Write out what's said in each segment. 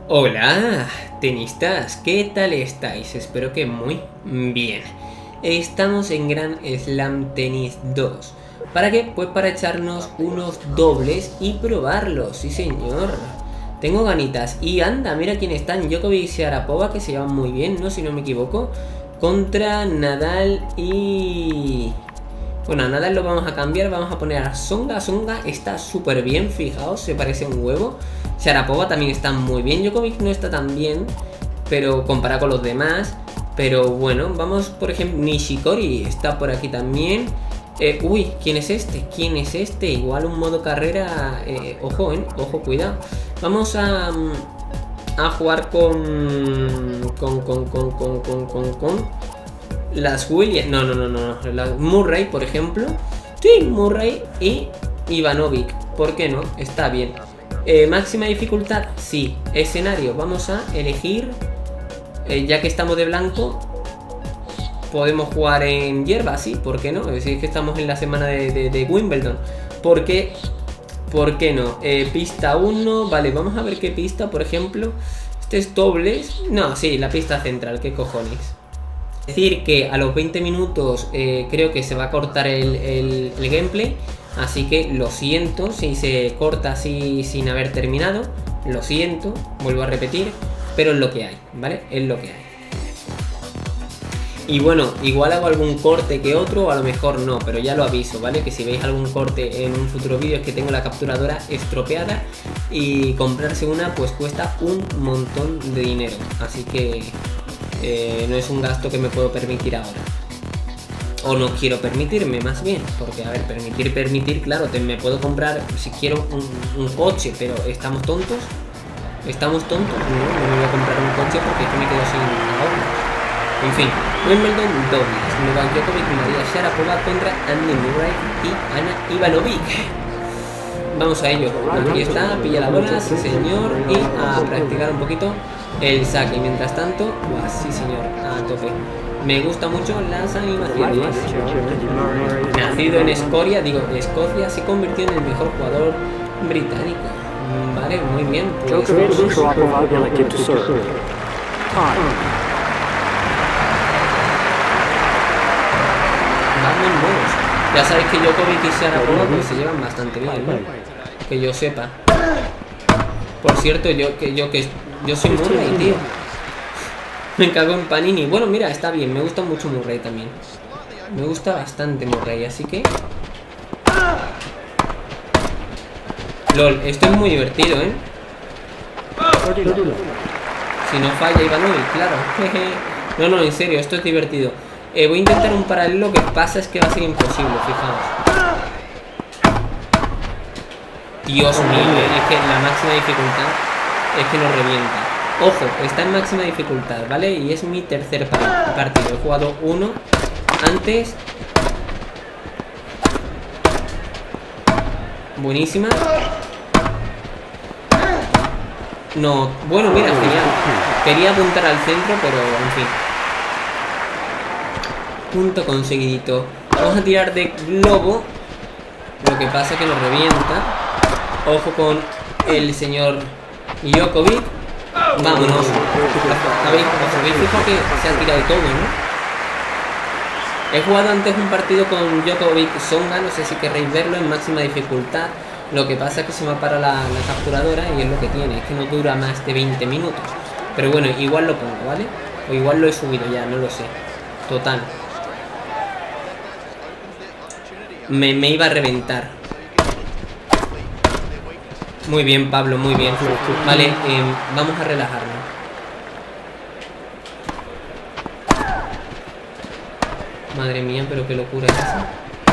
Hola, tenistas, ¿qué tal estáis? Espero que muy bien. Estamos en Grand Slam Tennis 2. ¿Para qué? Pues para echarnos unos dobles y probarlos, sí señor. Tengo ganitas. Y anda, mira quién están. Djokovic y Sharapova, que se llevan muy bien, ¿no? Si no me equivoco. Contra Nadal y... Bueno, a Nadal lo vamos a cambiar, vamos a poner a Tsonga. Tsonga está súper bien, fijaos, se parece a un huevo. Sharapova también está muy bien, Djokovic no está tan bien, pero comparado con los demás. Pero bueno, vamos, por ejemplo, Nishikori está por aquí también. Uy, ¿quién es este? ¿Quién es este? Igual un modo carrera, ojo, ojo, cuidado. Vamos a jugar con las Williams, no, las Murray, por ejemplo. Sí, Murray y Ivanovic, ¿por qué no? Está bien. Máxima dificultad, sí. Escenario, vamos a elegir, ya que estamos de blanco, podemos jugar en hierba, sí, ¿por qué no? Es decir, que estamos en la semana de Wimbledon. ¿Por qué no? Pista 1, vale, vamos a ver qué pista, por ejemplo. Este es dobles. No, sí, la pista central, ¿qué cojones? Es decir, que a los 20 minutos creo que se va a cortar el gameplay. Así que lo siento si se corta así sin haber terminado. Lo siento, vuelvo a repetir. Pero es lo que hay, ¿vale? Es lo que hay. Y bueno, igual hago algún corte que otro, o a lo mejor no, pero ya lo aviso, ¿vale? Que si veis algún corte en un futuro vídeo es que tengo la capturadora estropeada. Y comprarse una pues cuesta un montón de dinero. Así que no es un gasto que me puedo permitir ahora. O no quiero permitirme, más bien. Porque, a ver, permitir, claro, me puedo comprar si quiero un coche, pero ¿estamos tontos? ¿Estamos tontos? No me voy a comprar un coche porque es que me quedo sin ahorros. En fin, Wimbledon dobles. Novak Djokovic y María Sharapova contra Andy Murray y Ana Ivanovic. Vamos a ello. Aquí está, pilla la bola, sí señor. Y a practicar un poquito el saque. Mientras tanto, sí señor, a tope. Me gustan mucho las animaciones. Nacido en Escocia, se convirtió en el mejor jugador británico. Vale, muy bien. Pues... Vámonos. Ya sabéis que Djokovic y Sharapova pues se llevan bastante bien, ¿no? Que yo sepa. Por cierto, yo soy Murray, tío. Me cago en Panini. Bueno, mira, está bien. Me gusta mucho Murray también. Me gusta bastante Murray, así que... LOL, esto es muy divertido, ¿eh? Si no falla Ivanovic, claro. No, en serio, esto es divertido. Voy a intentar un paralelo, que pasa es que va a ser imposible, fijaos. Dios mío, es que la máxima dificultad es que nos revienta. Ojo, está en máxima dificultad, ¿vale? Y es mi tercer partido. He jugado uno antes. Buenísima. No, bueno, mira, genial. Quería apuntar al centro, pero en fin. Punto conseguidito. Vamos a tirar de globo. Lo que pasa es que nos revienta. Ojo con el señor Djokovic. Vámonos. ¿Os habéis fijado que se ha tirado todo, no? He jugado antes un partido con Djokovic Tsonga, no sé si querréis verlo, en máxima dificultad. Lo que pasa es que se me para la capturadora y es lo que tiene, es que no dura más de 20 minutos. Pero bueno, igual lo pongo, ¿vale? O igual lo he subido ya, no lo sé. Total. Me iba a reventar. Muy bien, Pablo, muy bien. Vale, vamos a relajarnos. Madre mía, pero qué locura es esa.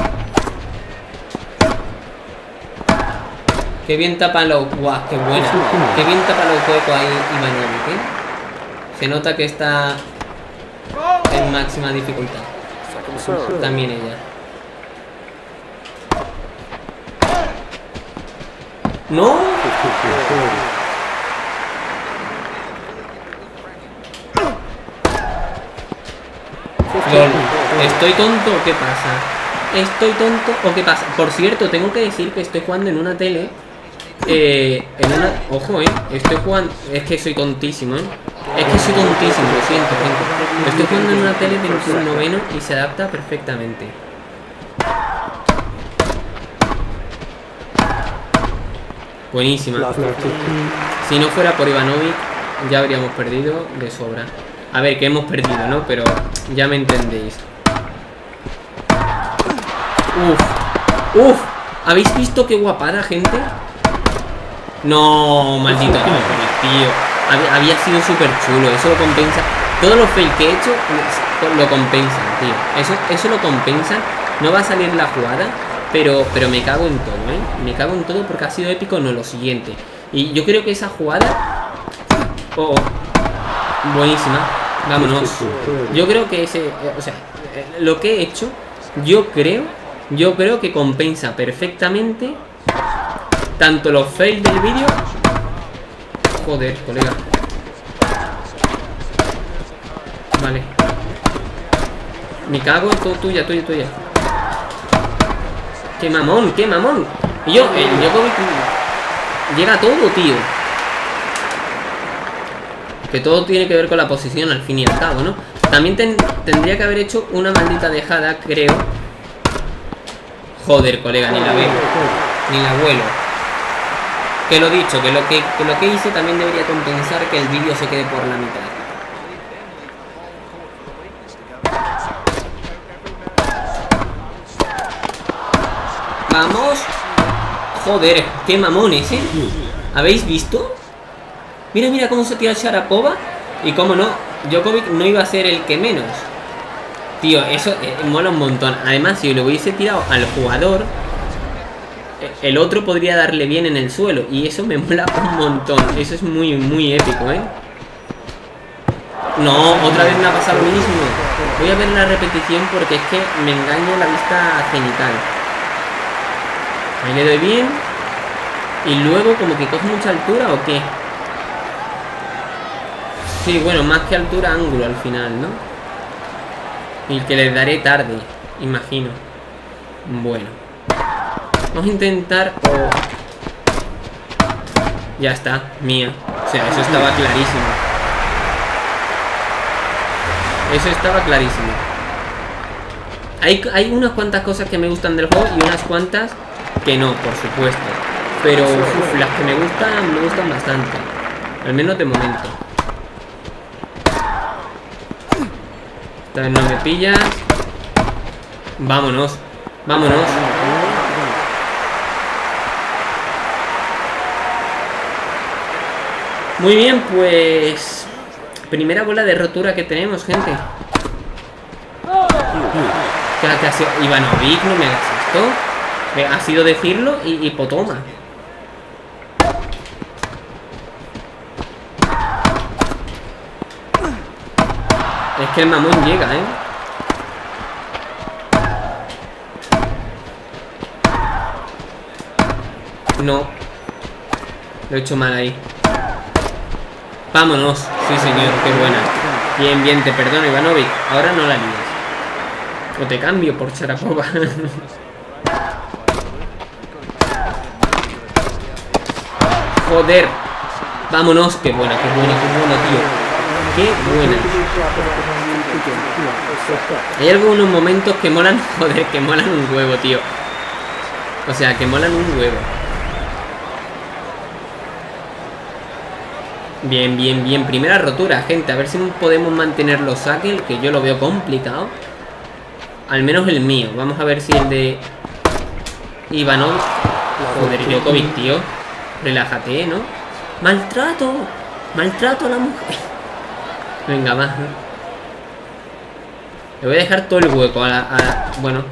Qué bien tapa los... ¡Guau! ¡Qué buena! Qué bien tapa los huecos ahí Ivanovic, ¿eh? Se nota que está en máxima dificultad. También ella. ¡No! LOL, ¿estoy tonto o qué pasa? ¿Estoy tonto o qué pasa? Por cierto, tengo que decir que estoy jugando en una tele en una... Ojo, estoy jugando... Es que soy tontísimo, Es que soy tontísimo, lo siento, gente. Estoy jugando en una tele de 21 y se adapta perfectamente. Buenísima. Si no fuera por Ivanovic, ya habríamos perdido de sobra. A ver, que hemos perdido, ¿no? Pero ya me entendéis. Uf. ¿Habéis visto qué guapada, gente? No, maldito tío. Había sido súper chulo. Eso lo compensa. Todos los fails que he hecho lo compensan, tío. Eso lo compensa. No va a salir la jugada, pero me cago en todo, Me cago en todo porque ha sido épico. No, lo siguiente. Y yo creo que esa jugada... buenísima. Vámonos. Yo creo que lo que he hecho, yo creo que compensa perfectamente tanto los fails del vídeo. Joder, colega. Vale. Me cago en todo. Tuya. Qué mamón. Y yo, el Djokovic llega a todo, tío. Que todo tiene que ver con la posición al fin y al cabo, ¿no? También tendría que haber hecho una maldita dejada, creo. Joder, colega, ni la veo. Ni la vuelo. Que lo dicho, que lo que hice también debería compensar que el vídeo se quede por la mitad. Vamos. Joder, qué mamones, ¿Habéis visto? Mira cómo se tira Sharapova. Y cómo no, Djokovic no iba a ser el que menos. Tío, eso mola un montón. Además, si lo hubiese tirado al jugador, el otro podría darle bien en el suelo. Y eso me mola un montón. Eso es muy, muy épico, No, otra vez me ha pasado lo mismo. Voy a ver la repetición porque es que me engaña la vista cenital. Ahí le doy bien. Y luego como que coge mucha altura ¿o qué? Sí, bueno, más que altura, ángulo al final, ¿no? Y que les daré tarde, imagino. Bueno. Vamos a intentar... Ya está, mía. O sea, eso estaba clarísimo. Eso estaba clarísimo. Hay unas cuantas cosas que me gustan del juego y unas cuantas que no, por supuesto. Pero las que me gustan bastante. Al menos de momento. Esta vez no me pillas. Vámonos. Muy bien, pues... Primera bola de rotura que tenemos, gente. ¿Qué ha sido? Ivanovic, no me hagas esto. Ha sido decirlo y potoma. Es que el mamón llega, No. Lo he hecho mal ahí. Vámonos. Sí, señor, qué buena. Bien, te perdono, Ivanovic. Ahora no la líes. O te cambio por Sharapova. Joder. Vámonos. Qué buena, tío. Qué buena. Hay algunos momentos que molan. Joder, que molan un huevo, tío. O sea, que molan un huevo. Bien. Primera rotura, gente. A ver si podemos mantener los saques, que yo lo veo complicado. Al menos el mío. Vamos a ver si el de Ivanov. Joder, Djokovic, tío. Relájate, ¿no? Maltrato a la mujer. Venga, va. Le voy a dejar todo el hueco a la... Bueno.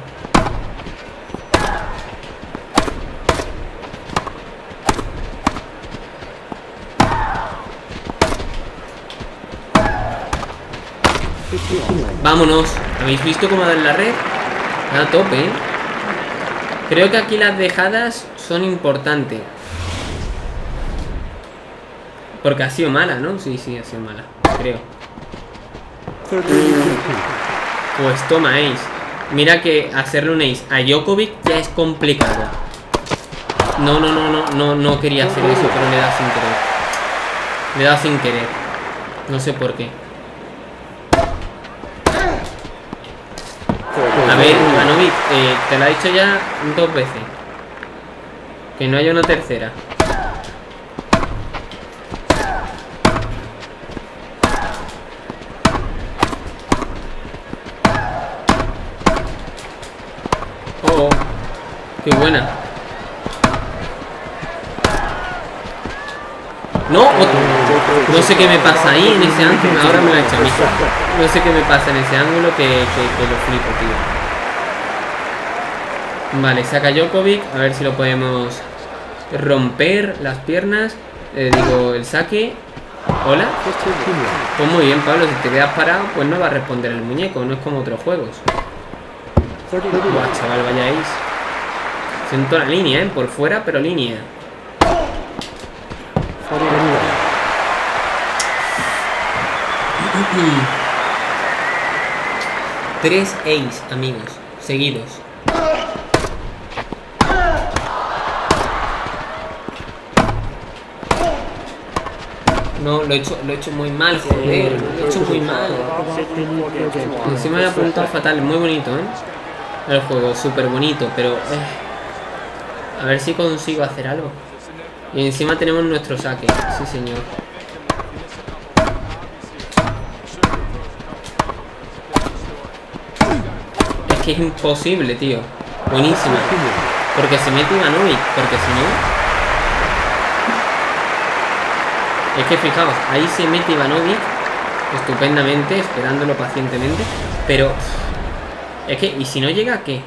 Vámonos. ¿Habéis visto cómo dar la red? A tope, Creo que aquí las dejadas son importantes. Porque ha sido mala, ¿no? Sí, ha sido mala, creo. Pues toma, ace. Mira que hacerle un ace a Djokovic ya es complicado. No quería hacer eso, pero le he dado sin querer. Le he dado sin querer. No sé por qué. A ver, Ivanovic, te lo he dicho ya 2 veces. Que no haya una tercera. Oh, qué buena. No, no sé qué me pasa ahí en ese ángulo. Ahora me lo ha hecho a mí. No sé qué me pasa en ese ángulo que lo flipo, tío. Vale, saca Djokovic. A ver si lo podemos romper las piernas. Digo, el saque. Hola. Pues muy bien, Pablo. Si te quedas parado, pues no va a responder el muñeco. No es como otros juegos. Buah, chaval, vayáis. Siento la línea, por fuera, pero línea. 3 ace, amigos, seguidos. No, lo he hecho muy mal, joder. Lo he hecho muy mal. Encima me ha apuntado fatal. Muy bonito, el juego, súper bonito, pero a ver si consigo hacer algo. Y encima tenemos nuestro saque. Sí, señor. Es que es imposible, tío. Buenísima. Porque se mete Ivanovic. Porque si no... Es que fijaos, ahí se mete Ivanovic estupendamente, esperándolo pacientemente. Pero... Es que... ¿Y si no llega, qué?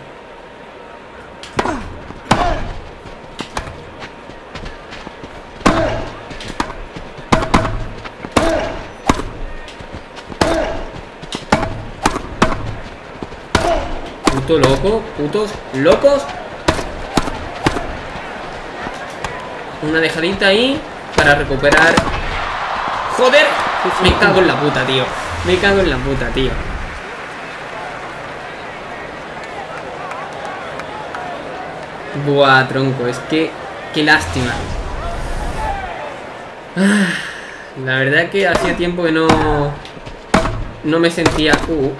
Puto loco, putos locos. Una dejadita ahí para recuperar. Joder, me cago en la puta, tío. Me cago en la puta, tío. Buah, tronco, es que... Qué lástima. La verdad que hacía tiempo que no me sentía...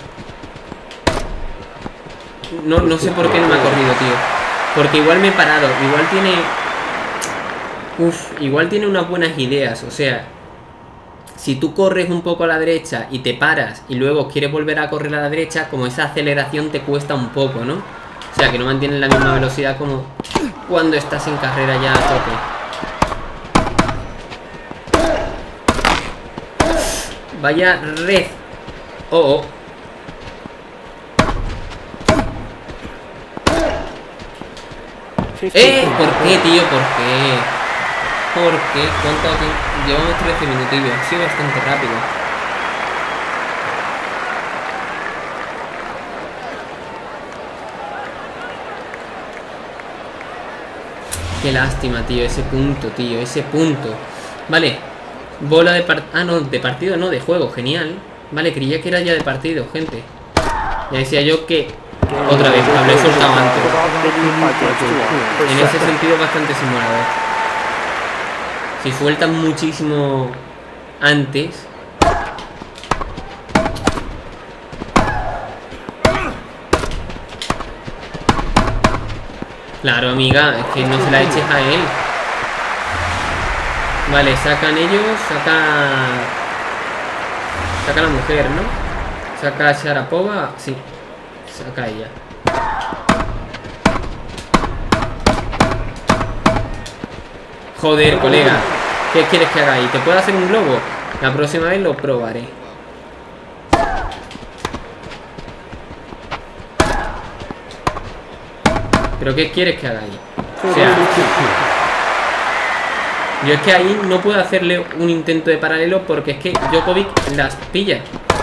No sé por qué no me ha corrido, tío. Porque igual me he parado. Igual tiene... Igual tiene unas buenas ideas. O sea, si tú corres un poco a la derecha y te paras y luego quieres volver a correr a la derecha, como esa aceleración te cuesta un poco, ¿no? O sea, que no mantienes la misma velocidad como cuando estás en carrera ya a tope. Vaya red. Oh. ¿Por qué, tío? ¿Por qué? ¿Por qué? ¿Cuánto tiempo? Llevamos 13 minutillos. Ha sido bastante rápido. Qué lástima, tío. Ese punto, tío. Ese punto. Vale. Bola de partido. Ah, no. De partido no. De juego. Genial. Vale. Creía que era ya de partido, gente. Ya decía yo que... Otra vez. Habré soltado antes. En ese sentido bastante simulador. Si sueltan muchísimo antes. Claro, amiga, es que no se la eches a él. Vale, sacan ellos, saca la mujer, ¿no? Saca a Sharapova, sí. Saca ella. Joder, colega. ¿Qué quieres que haga ahí? ¿Te puedo hacer un globo? La próxima vez lo probaré. ¿Pero qué quieres que haga ahí? O sea... Yo es que ahí no puedo hacerle un intento de paralelo porque es que Djokovic las pilla.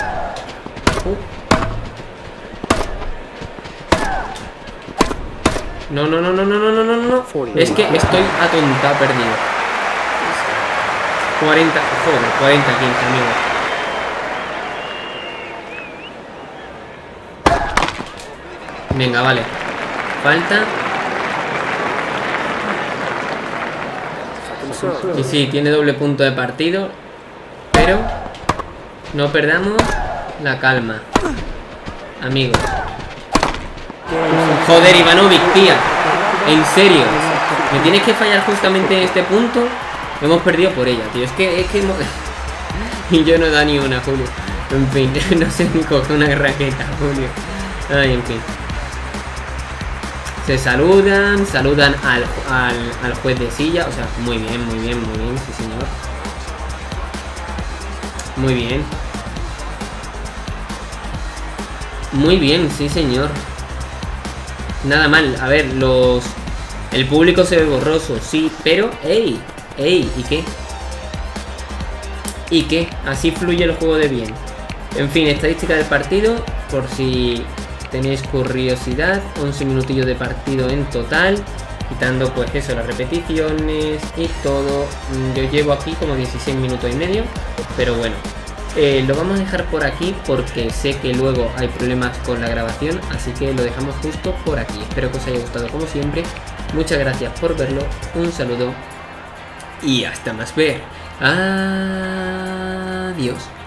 No. Es que estoy atontado, perdido. 40, joder, 40, 15, amigos. Venga, vale. Falta. Y sí, tiene doble punto de partido, pero no perdamos la calma, amigos. Joder, Ivanovic, tía. En serio, me tienes que fallar justamente en este punto. Hemos perdido por ella, tío. Es que y yo no da ni una, Julio. En fin, no sé ni coger una raqueta, Julio. Ay, en fin. Se saludan al juez de silla. O sea, muy bien, sí señor. Muy bien. Muy bien, sí señor. Nada mal. A ver, el público se ve borroso, sí, pero ¡ey! ¿Y qué? ¿Y qué? Así fluye el juego de bien. En fin, estadística del partido, por si tenéis curiosidad. 11 minutillos de partido en total, quitando pues eso, las repeticiones y todo. Yo llevo aquí como 16 minutos y medio, pero bueno. Lo vamos a dejar por aquí porque sé que luego hay problemas con la grabación, así que lo dejamos justo por aquí. Espero que os haya gustado como siempre. Muchas gracias por verlo, un saludo y hasta más ver. Adiós.